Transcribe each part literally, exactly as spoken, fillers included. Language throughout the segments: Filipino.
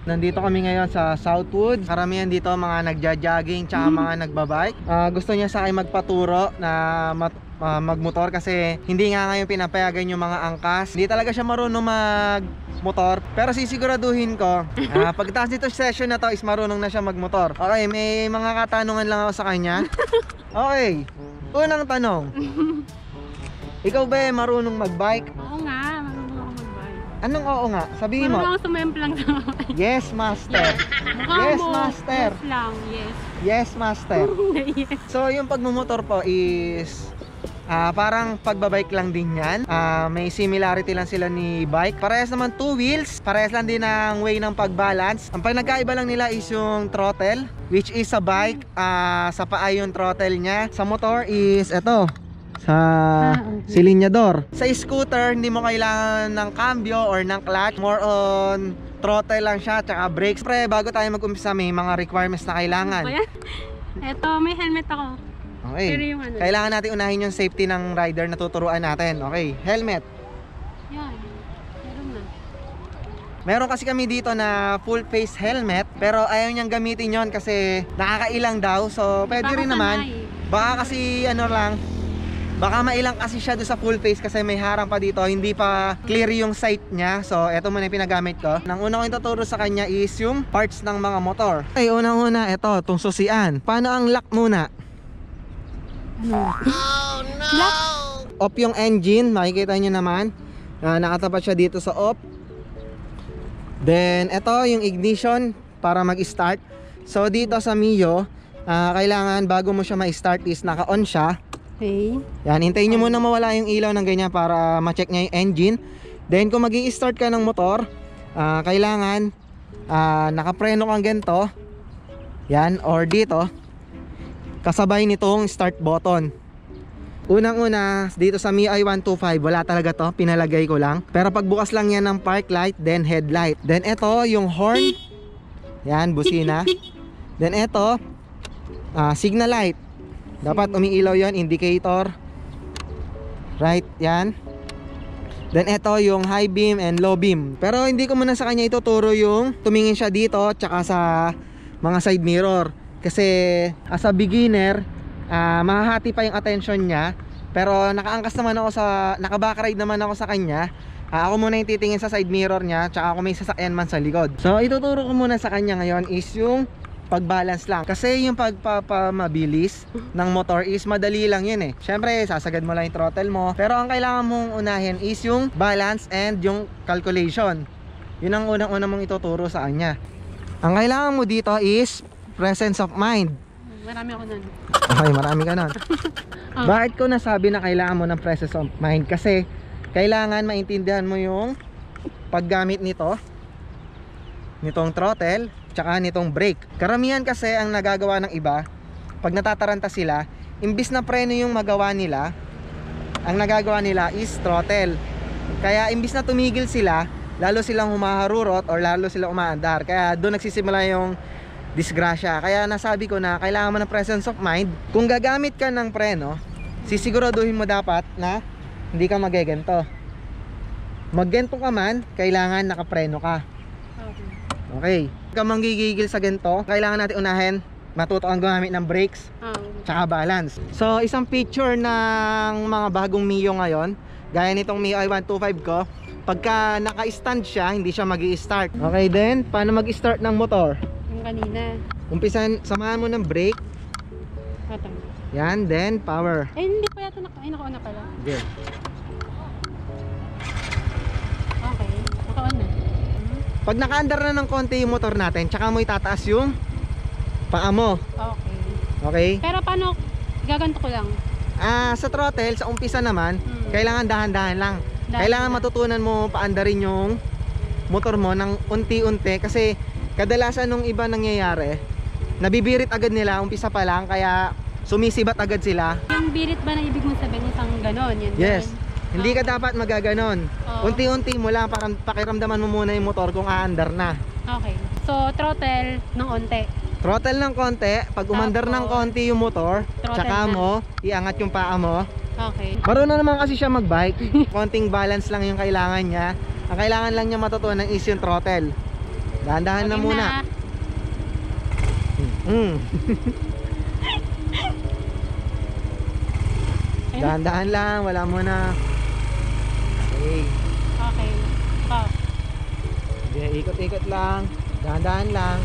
Nandito kami ngayon sa Southwood. Karamihan dito mga nagja-jogging tsaka mga nagbabike. uh, Gusto niya sa akin magpaturo na mat uh, magmotor kasi hindi nga ngayon pinapayagan yung mga angkas. Hindi talaga siya marunong magmotor, pero sisiguraduhin ko uh, pagkatapos nito session na to is marunong na siya magmotor. Okay, may mga katanungan lang ako sa kanya. Okay, unang tanong. Ikaw ba eh, marunong magbike? Oo nga, marunong ako magbike. Anong oo nga? Sabihin mo. Marunong ako sumemplang sa bike. Yes, master. Yes, master. Yes lang, yes. Yes, master. Yes. So, yung pagmumotor po is uh, parang pagbabike lang din yan. uh, May similarity lang sila ni bike. Parehas naman two wheels. Parehas lang din ang way ng pagbalance. Ang pinagkaiba lang nila is yung throttle, which is sa bike, uh, sa paa yung throttle niya. Sa motor is eto, sa ah, okay. silinyador. Sa scooter, hindi mo kailangan ng cambio or ng clutch. More on throttle lang siya, tsaka brakes. Pre, bago tayo mag-umpisa, may mga requirements na kailangan. Eto, may helmet ako. Okay. Pero yung ano, Kailangan natin unahin yung safety ng rider na tuturuan natin. Okay, helmet. yan, meron na. Meron kasi kami dito na full face helmet, pero ayaw niyang gamitin yon kasi nakakailang daw. So, pwede Baka rin naman. sanay. Baka kasi ano lang, baka mailang kasi siya doon sa full face kasi may harang pa dito, hindi pa clear yung sight niya. So eto muna yung pinagamit ko. Nang unang ko ituturo sa kanya is yung parts ng mga motor. Okay, unang-una ito, itong susian. Paano ang lock muna? Oh no! Off yung engine, makikita nyo naman. uh, Nakatapat siya dito sa off. Then ito yung ignition para mag-start. So dito sa Mio, uh, kailangan bago mo siya ma-start is naka-on siya. Okay. Yan, hintayin nyo muna mawala yung ilaw ng ganyan para ma-check niya yung engine. Then kung mag-i-start ka ng motor, uh, kailangan uh, nakapreno kang ganito. Yan, or dito kasabay nitong start button. Unang-una, dito sa M I I one twenty-five, wala talaga to, pinalagay ko lang. Pero pagbukas lang yan ng park light, then headlight. Then ito, yung horn. Yan, busina. Then ito, uh, signal light. Dapat umiilaw yon, indicator. Right, yan. Then ito yung high beam and low beam. Pero hindi ko muna sa kanya ituturo yung tumingin siya dito tsaka sa mga side mirror. Kasi as a beginner, uh, mahahati pa yung attention niya. Pero nakaangkas naman ako sa, naka-backride naman ako sa kanya. uh, Ako muna yung titingin sa side mirror niya, tsaka ako may sasakyan man sa likod. So ituturo ko muna sa kanya ngayon is yung pag-balance lang. Kasi yung pagpapamabilis ng motor is madali lang yun eh. Syempre, sasagad mo lang yung throttle mo. Pero ang kailangan mong unahin is yung balance and yung calculation. Yun ang unang-unang mong ituturo sa kanya. Ang kailangan mo dito is presence of mind. Marami ako nun. Okay, marami ka nun. Oh. Bakit ko nasabi na kailangan mo ng presence of mind? Kasi kailangan maintindihan mo yung paggamit nito, nitong throttle, tsaka nitong brake. Karamihan kasi ang nagagawa ng iba, pag natataranta sila, imbis na preno yung magawa nila, ang nagagawa nila is throttle. Kaya imbis na tumigil sila, lalo silang humaharurot or lalo silang umaandar. Kaya doon nagsisimula yung disgrasya. Kaya nasabi ko na kailangan mo ng presence of mind. Kung gagamit ka ng preno, sisiguraduhin mo dapat na hindi ka magagento. Maggento ka man, kailangan nakapreno ka. Okay, ka manggigigil sa ganito, kailangan natin unahin matuto ang gumamit ng brakes Oh. tsaka balance. So isang feature ng mga bagong Mio ngayon, gaya nitong M I I one twenty-five ko, pagka naka-stand siya, hindi siya magi-start. Okay, then paano mag-start ng motor? Yung kanina. Umpisan, samahan mo ng brake. Atang. Yan, then power. Eh, hindi pa yata naka... Ay, naka-on na pala. Okay. Okay, naka-on na. Pag naka-andar na ng konti yung motor natin, tsaka mo itataas yung paa mo. Okay. Okay? Pero paano, gaganto ko lang? Ah, sa throttle, sa umpisa naman, Hmm. kailangan dahan-dahan lang. Dahan Kailangan lang. matutunan mo paandarin yung motor mo ng unti-unti kasi kadalasan nung iba nangyayari, nabibirit agad nila umpisa pa lang, kaya sumisibat agad sila. Yung birit ba na ibig mong sabihin isang ganon? Yan Yes. din? Hindi ka Okay. dapat magaganon. Oo. Unti-unti mo lang, parang pakiramdaman mo muna yung motor kung aandar na. Okay. So, throttle ng onte. Throttle ng konti, pag umandar Tapos, ng konti yung motor, throttle tsaka na. mo, iangat yung paa mo. Okay. Marunong naman kasi siya magbike. Konting balance lang yung kailangan niya. Ang kailangan lang niya matutunan is yung throttle. Dahan-dahan na Okay muna. Mm. Ayun. Dahan-dahan lang, wala muna. Okay. Okay. Oh. Sige, ikot-ikot lang. Dahan-dahan lang.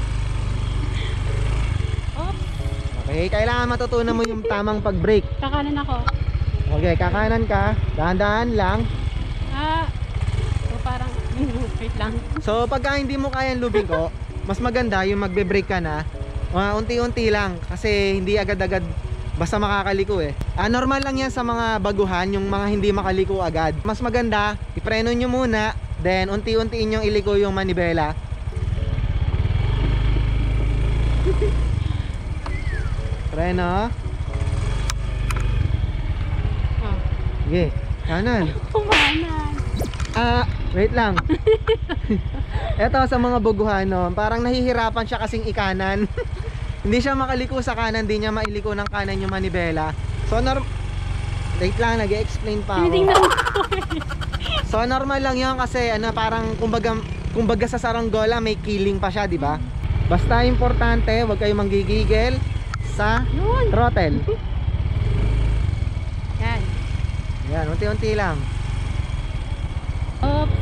Oops. Okay, kailangan matutunan mo yung tamang pag-brake. Kakanan ako. Okay, kakanan ka, dahan-dahan lang. Ah. So parang, wait lang. So pagka hindi mo kayang lubiko, mas maganda yung magbe-brake ka na. Uh, unti-unti lang kasi hindi agad-agad basta makakaliko eh. Ah, normal lang yan sa mga baguhan, yung mga hindi makaliko agad. Mas maganda, ipreno nyo muna, then unti-untiin yung iliko yung manibela. Preno. Oh. Sige, kanan. Kumanan. Ah, wait lang. Eto sa mga baguhan, no, parang nahihirapan siya kasing ikanan. Hindi siya makaliko sa kanan, hindi niya mailiko ng kanan yung manibela. So norm wait lang, nag-explain pa ako. Tinitingnan ko. So normal lang 'yon kasi ano, parang kumbaga kumbaga sa saranggola may killing pa siya, di ba? Basta importante, huwag kayong manggigigil sa Yun. throttle. Yan. Yan, unti-unti lang. Oops.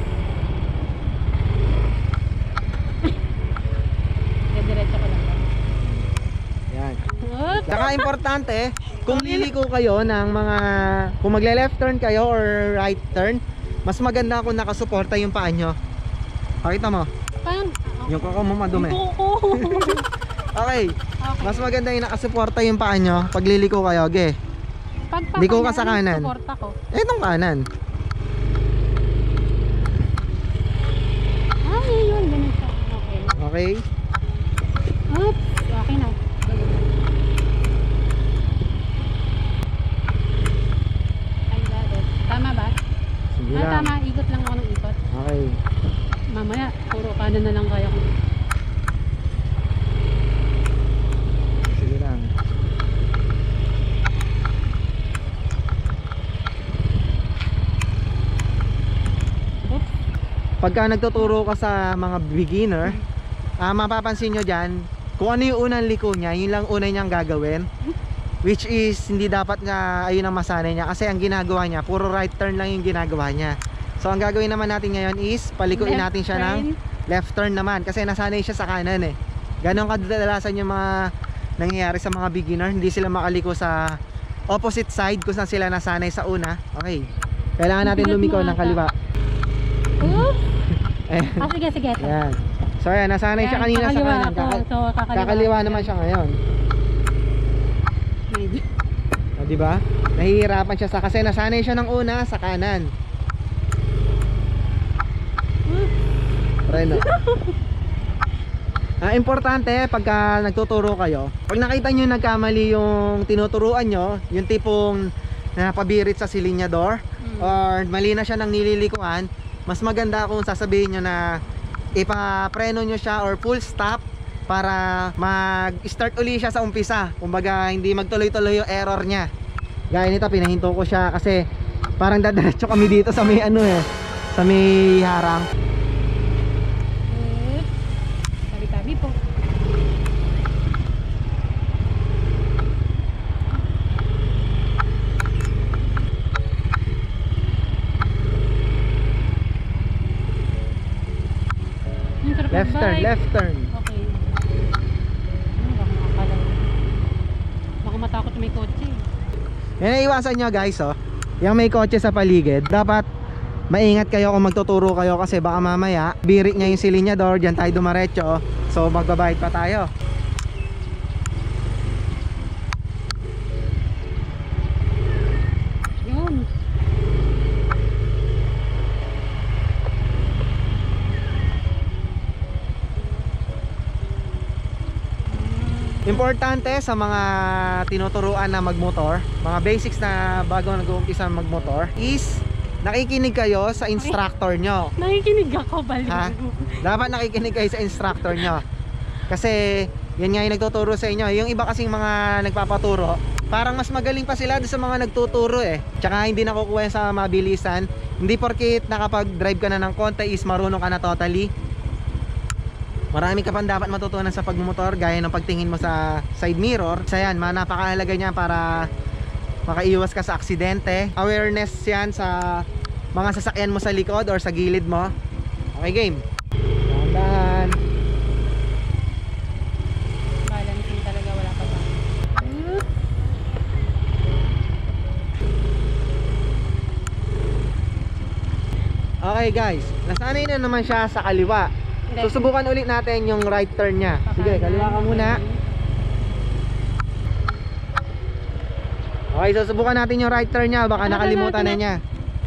Diretso ko lang. Yan. Oops. Saka importante, kung liliko kayo ng mga, kung magle left turn kayo or right turn, mas maganda kung nakasuporta yung paa nyo. Pakita mo, Parang, yung kuko mo madumi. Yung kuko. Okay, Okay. mas maganda yung nakasuporta yung paa nyo pag liliko kayo. Okay, Pag Liko ka sa kanan. Suporta ko. etong kanan. Ah, yun. Ganun siya. Okay. Okay, Oops. Okay na. I got it. Tama ba? sige Ah, lang. tama. Ikot lang ako ng ikot. Okay, Mamaya, puro kanan na lang kaya ko. sige lang. Oops. Pagka nagtuturo ka sa mga beginner, ah, mapapansin nyo dyan, kung ano yung unang liko niya, yun lang unang niyang gagawin. Which is, hindi dapat nga ayun ang masanay niya. Kasi ang ginagawa niya, puro right turn lang yung ginagawa niya. So ang gagawin naman natin ngayon is, palikuin Left natin siya ng turn. left turn naman. Kasi nasanay siya sa kanan eh. Ganon kadalasan yung mga nangyayari sa mga beginner. Hindi sila makaliko sa opposite side kung saan sila nasanay sa una. Okay, kailangan natin Bigat mo lumiko ng ata. kaliwa. Oops. Eh, Ah, sige, sige. yan. So ayan, nasanay siya Yan, kanina sa kakaliwa kanan. ako. Kaka- So, kakaliwa, kakaliwa naman siya ngayon. Medyo. O, di ba? Nahihirapan siya sa kasi nasanay siya ng una sa kanan. Preno. Ah, importante pagka nagtuturo kayo, pag nakita nyo nagkamali yung tinuturuan nyo, yung tipong napabirit sa silinyador, Mm. or mali na siya ng nililikuan, mas maganda kung sasabihin nyo na ipapreno nyo siya or full stop para mag-start uli siya sa umpisa. Kumbaga hindi magtuloy-tuloy yung error niya. Gaya nito, pinahinto ko siya kasi parang dadiretso kami dito sa may ano eh, sa may harang. Oops. Tabi-tabi po. Yung sarap Left turn, magbike. left turn. Okay. Ano, baka makakalaw. Baka matakot may kotse. Yan ang iwasan nyo guys, oh. Yung may kotse sa paligid, dapat maingat kayo kung magtuturo kayo kasi baka mamaya birit niya yung silinyador, dyan tayo dumaretso, so magbabayad pa tayo. Yun. Importante sa mga tinuturuan na magmotor, mga basics na bago nag-uumpisa magmotor, is nakikinig kayo sa instructor nyo. Nakikinig ako, baliw. Ha? Dapat nakikinig kayo sa instructor nyo. Kasi yan nga yung nagtuturo sa inyo. Yung iba kasing mga nagpapaturo, parang mas magaling pa sila doon sa mga nagtuturo eh. Tsaka hindi nakukuha sa mabilisan. Hindi porkit nakapag-drive ka na ng konti is marunong ka na totally. Marami ka pang dapat matutunan sa pagmumotor, gaya ng pagtingin mo sa side mirror. Sa yan, napakahalaga niya para makaiwas ka sa aksidente. Awareness yan sa mga sasakyan mo sa likod or sa gilid mo. Okay, game. Dahan-dahan. Balancing talaga, wala pa ba? Okay guys, nasanay na naman siya sa kaliwa. Hindi. Susubukan ulit natin yung right turn niya. Sige, kaliwa ka muna. Okay, susubukan natin yung right turn niya. Baka Ano, nakalimutan ano, na niya.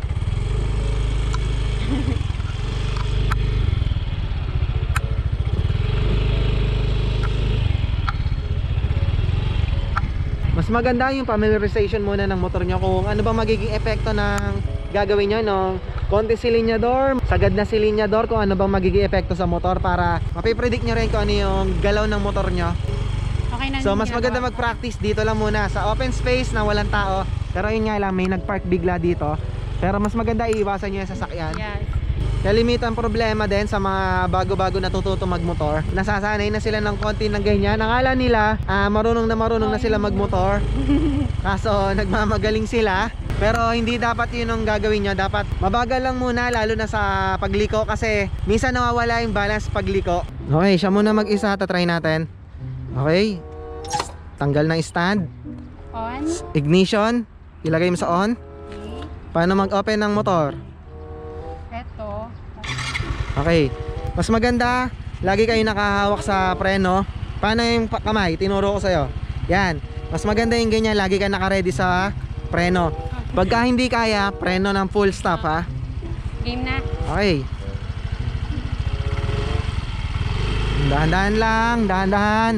Mas maganda yung familiarization muna ng motor nyo kung ano ba magiging epekto ng gagawin nyo nung konti silinyador, sagad na silinyador, kung ano bang magiging epekto sa motor para mapipredict nyo rin kung ano yung galaw ng motor nyo. Okay na. So yung mas maganda ginagawa. mag-practice dito lang muna sa open space na walang tao. Pero yun nga lang, may nag-park bigla dito. Pero mas maganda iiwasan nyo yung sasakyan. Yes. Kalimitan problema din sa mga bago-bago natututo magmotor. Nasasanay na sila ng konti ng ganyan. Akala nila ah, marunong na marunong na sila magmotor. Kaso nagmamagaling sila. Pero hindi dapat yun ang gagawin nyo. Dapat mabagal lang muna, lalo na sa pagliko. Kasi minsan nawawala yung balance pagliko. Okay, siya muna mag-isa. Tatry natin. Okay. Tanggal ng stand. On. Ignition. Ilagay mo sa on. Okay. Paano mag-open ng motor? Eto. Okay. Mas maganda, lagi kayo nakahawak sa preno. Paano yung pa- kamay? Tinuro ko sa'yo. Yan. Mas maganda yung ganyan, lagi ka naka-ready sa preno. Pagka hindi kaya, preno ng full stop ha. Game na. Okay. Dahan-dahan lang, dahan-dahan.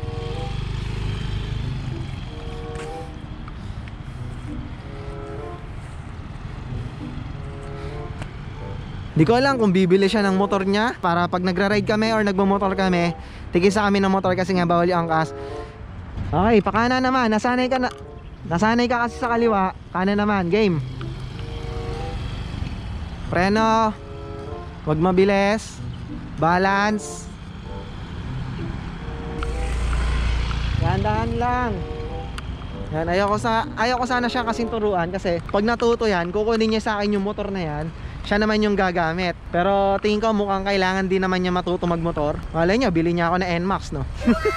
Di ko alam kung bibili siya ng motor niya para pag nagra-ride kami or nagmamotor kami, tigisa kami ng motor kasi nga bawal yung angkas. Okay, pakana naman. Nasanay ka na. Nasanay ka kasi sa kaliwa. Kanan naman, game. Preno. Huwag mabilis. Balance. Dahan-dahan lang. Yan, ayoko sa ayoko sana siya kasing turuan kasi pag natuto yan, kukunin niya sa akin yung motor na yan. Siya naman yung gagamit. Pero tingin ko mukhang kailangan din naman niya matuto magmotor. Malay niya, bili niya ako na N MAX, no?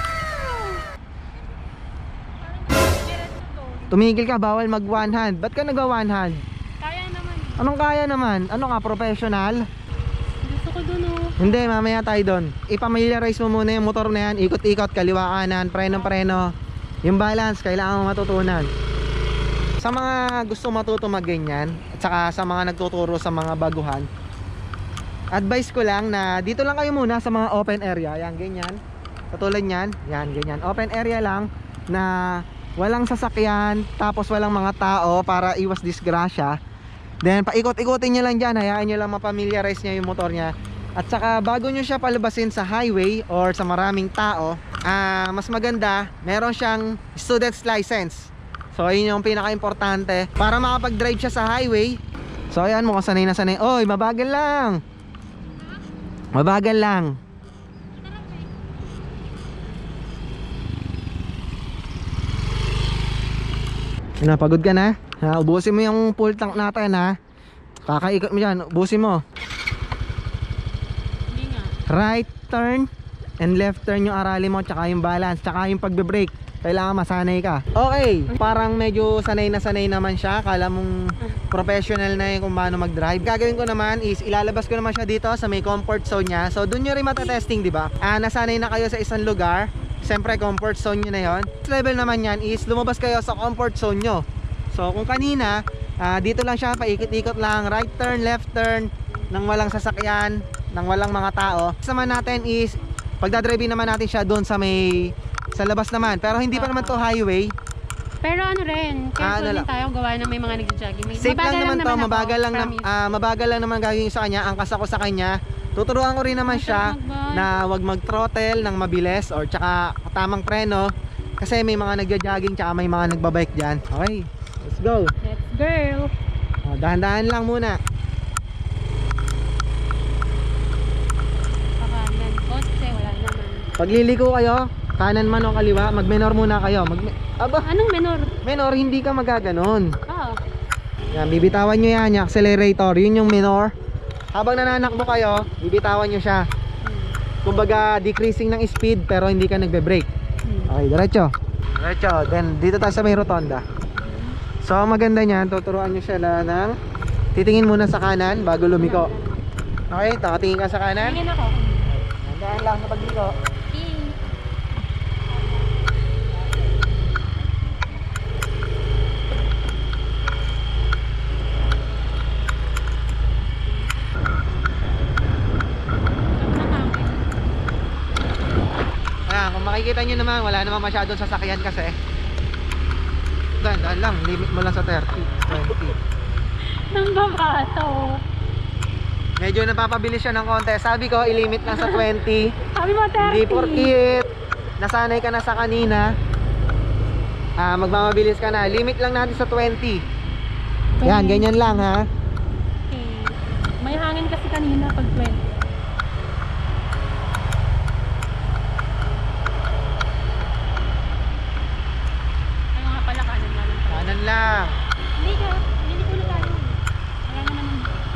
Tumigil ka, bawal mag one hand. Ba't ka nagwa one hand? Kaya naman. Anong kaya naman? Ano ka, professional? Gusto ko dun oh. Hindi, mamaya tayo doon. Ipamiliarize mo muna yung motor na yan. Ikot-ikot, kaliwa kanan, preno-preno. Yung balance, kailangan mo matutunan. Sa mga gusto matuto magganyan, at saka sa mga nagtuturo sa mga baguhan, advice ko lang na dito lang kayo muna sa mga open area. Yan, ganyan. Katulad yan, yan, ganyan. Open area lang na walang sasakyan, tapos walang mga tao para iwas disgrasya. Then paikot-ikotin nyo lang dyan, hayaan nyo lang mapamiliarize niya yung motor niya. At saka bago nyo siya palabasin sa highway or sa maraming tao, ah, mas maganda, meron siyang student's license. So yun yung pinaka-importante para makapag-drive siya sa highway. So ayan, mukhang sanay na sanay. Oy, mabagal lang. Mabagal lang. Napagod ka na? Ha, ubusin mo yung full tank natin ha. Kakaikot mo dyan, ubusin mo. Hindi nga. Right turn and left turn yung arali mo, tsaka yung balance, tsaka yung pagbe-brake. Kailangan masanay ka. Okay, parang medyo sanay na sanay naman siya. Kala mong professional na yung kung paano mag-drive. Gagawin ko naman is ilalabas ko naman siya dito sa may comfort zone niya. So dun nyo rin matatesting, di ba? Ah, nasanay na kayo sa isang lugar. Siyempre comfort zone nyo na yon. Level naman yan is lumabas kayo sa comfort zone nyo. So kung kanina, ah, dito lang siya, paikot-ikot lang, right turn, left turn, nang walang sasakyan, nang walang mga tao. Sama natin is pagdadrive naman natin siya doon sa may sa labas naman, pero hindi pa naman to highway. Pero ano rin, Ah, ano careful din lang. tayo gawa na may mga nagja-jogging. May- Safe mabagal lang naman to, ako, mabagal lang nam- promise. ah, mabagal lang naman gagawin sa kanya, angkas ako sa kanya. Tuturuan ko rin naman siya Mag-bike. na wag mag-throttle ng mabilis or tsaka tamang preno kasi may mga nagja-jogging tsaka may mga nagbabike diyan. Okay, let's go. Let's girl. Oh, dahan-dahan lang muna. Pakanan, kotse, wala Pagliliko kayo, kanan man o kaliwa, mag-menor muna kayo. Mag Aba, Anong menor? menor, hindi ka magaganon. Ah. Yan, bibitawan nyo yan, yung accelerator, yun yung menor. Habang nananakbo kayo, bibitawan nyo siya. Kumbaga, decreasing ng speed pero hindi ka nagbe-brake. Okay, diretso. Diretso, then dito tayo sa may rotonda. So, ang maganda niyan, tuturuan nyo siya na ng titingin muna sa kanan bago lumiko. Okay, takatingin ka sa kanan. Tingin ako. Handaan lang sa pagliko. Okay. Ayan, kung makikita nyo naman, wala naman masyadong sasakyan kasi. Daan, daan lang, limit mo lang sa thirty, twenty. Nang babato. Medyo napapabilis siya ng konti. Sabi ko, ilimit lang sa twenty. Sabi mo thirty. Hindi porkit nasanay ka na sa kanina, ah, magmamabilis ka na. Limit lang natin sa twenty. Yan, ganyan lang ha. Okay. May hangin kasi kanina pag twenty. Ay nga pala, kanan na lang. Kanan lang. Hindi ka. Hindi ko na tayo. Wala naman.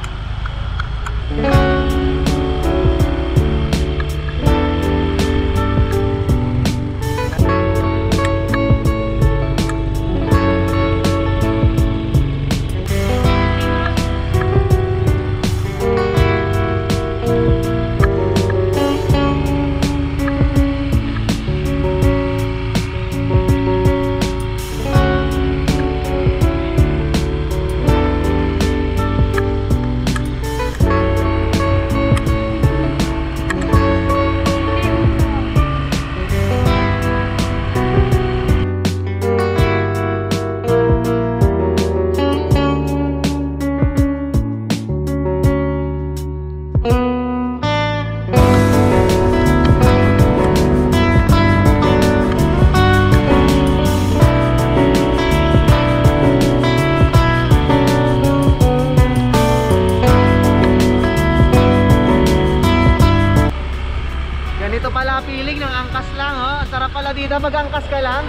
Ganito pala feeling ng angkas lang, oh. Ang sarap pala dito mag-angkas ka lang.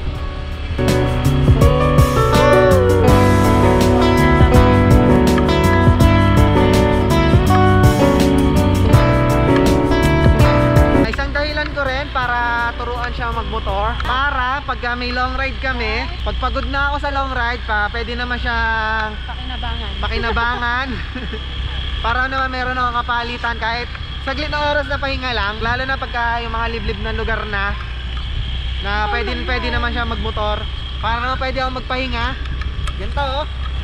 Isang dahilan ko rin para turuan siya magmotor. Para pagka may long ride kami, pag pagod na ako sa long ride pa, pwede naman siyang Pakinabangan. pakinabangan. Para naman meron akong kapalitan kahit saglit na oras na pahinga lang, lalo na pagka yung mga liblib na lugar na na pwede, pwede naman siya magmotor. Para naman pwede ako magpahinga. Ganito oh.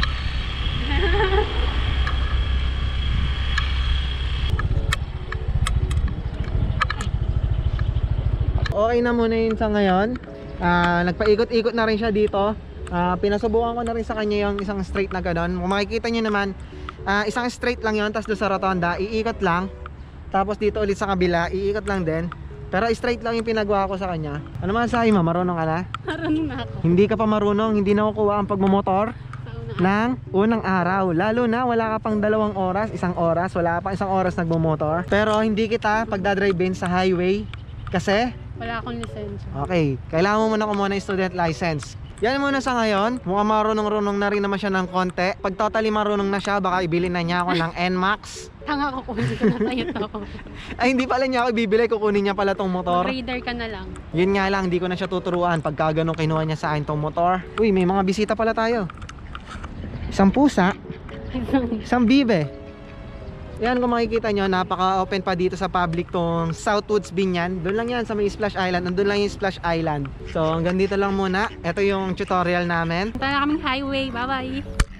Okay na muna yun sa ngayon. Ah, nagpaikot-ikot na rin siya dito. Ah, pinasubukan ko na rin sa kanya yung isang straight na gano'n. Kung makikita nyo naman, ah, isang straight lang yun, tapos doon sa rotonda, iikot lang. Tapos dito ulit sa kabila, iikot lang din. Pero straight lang yung pinagawa ko sa kanya. Ano man sabi mo, marunong ka na? Marunong na ako. Hindi ka pa marunong, hindi nakukuha ang pagmumotor Sa unang ng unang araw. Lalo na wala ka pang dalawang oras, isang oras, wala ka pang isang oras nagmumotor. Pero hindi kita pagdadrive-in sa highway kasi wala akong lisensya. okay, kailangan mo muna kumuha ng student license. Yan muna sa ngayon. Mukhang marunong-runong na rin naman siya ng konti. Pag totally marunong na siya, baka ibili na niya ako ng N MAX. Tanga ko kunin ko na tayo to. Ay, hindi pala niya ako ibibili. Kukunin niya pala tong motor. Mag-radar ka na lang. Yun nga lang, hindi ko na siya tuturuan pagka ganun kinuha niya sa akin tong motor. Uy, may mga bisita pala tayo. Isang pusa, isang bibe. Yan, kung makikita nyo, napaka-open pa dito sa public tong Southwoods Binyan. Doon lang yan sa may Splash Island. Nandun lang yung Splash Island. So, hanggang dito lang muna. Ito yung tutorial namin. Punta na kaming highway. Bye-bye.